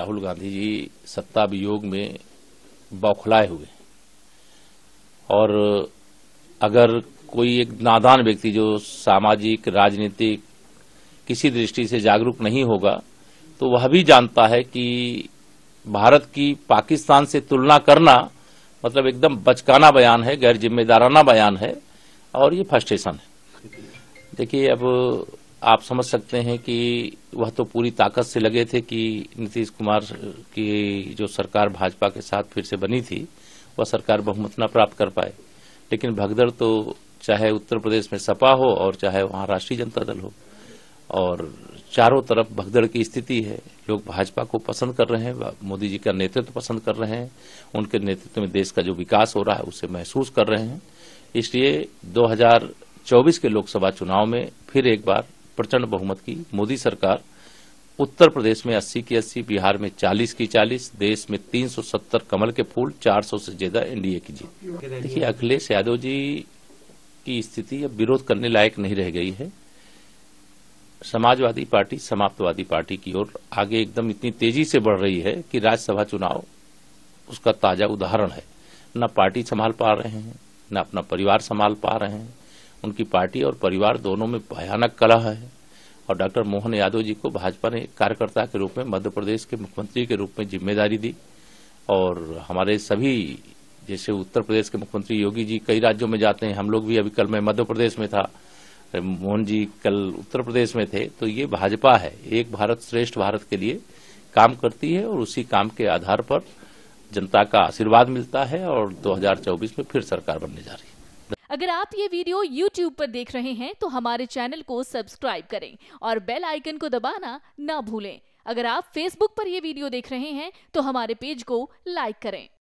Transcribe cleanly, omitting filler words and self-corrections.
राहुल गांधी जी सत्ता वियोग में बौखलाए हुए और अगर कोई एक नादान व्यक्ति जो सामाजिक राजनीतिक किसी दृष्टि से जागरूक नहीं होगा तो वह भी जानता है कि भारत की पाकिस्तान से तुलना करना मतलब एकदम बचकाना बयान है, गैर जिम्मेदाराना बयान है और ये फ्रस्ट्रेशन है। देखिए, अब आप समझ सकते हैं कि वह तो पूरी ताकत से लगे थे कि नीतीश कुमार की जो सरकार भाजपा के साथ फिर से बनी थी वह सरकार बहुमत न प्राप्त कर पाए, लेकिन भगदड़ तो चाहे उत्तर प्रदेश में सपा हो और चाहे वहां राष्ट्रीय जनता दल हो और चारों तरफ भगदड़ की स्थिति है। लोग भाजपा को पसंद कर रहे हैं, मोदी जी का नेतृत्व पसंद कर रहे हैं, उनके नेतृत्व में देश का जो विकास हो रहा है उसे महसूस कर रहे हैं। इसलिए 2024 के लोकसभा चुनाव में फिर एक बार प्रचंड बहुमत की मोदी सरकार उत्तर प्रदेश में 80 की 80, बिहार में 40 की 40, देश में 370 कमल के फूल, 400 से ज्यादा एनडीए की जीत। देखिए, अखिलेश यादव जी की स्थिति अब विरोध करने लायक नहीं रह गई है। समाजवादी पार्टी समाप्तवादी पार्टी की ओर आगे एकदम इतनी तेजी से बढ़ रही है कि राज्यसभा चुनाव उसका ताजा उदाहरण है। न पार्टी संभाल पा रहे हैं, न अपना परिवार संभाल पा रहे हैं। उनकी पार्टी और परिवार दोनों में भयानक कलह है और डॉक्टर मोहन यादव जी को भाजपा ने कार्यकर्ता के रूप में मध्य प्रदेश के मुख्यमंत्री के रूप में जिम्मेदारी दी और हमारे सभी, जैसे उत्तर प्रदेश के मुख्यमंत्री योगी जी कई राज्यों में जाते हैं, हम लोग भी, अभी कल मैं मध्य प्रदेश में था, मोहन जी कल उत्तर प्रदेश में थे, तो ये भाजपा है, एक भारत श्रेष्ठ भारत के लिए काम करती है और उसी काम के आधार पर जनता का आशीर्वाद मिलता है और 2024 में फिर सरकार बनने जा रही है। अगर आप ये वीडियो YouTube पर देख रहे हैं तो हमारे चैनल को सब्सक्राइब करें और बेल आइकन को दबाना ना भूलें। अगर आप Facebook पर ये वीडियो देख रहे हैं तो हमारे पेज को लाइक करें।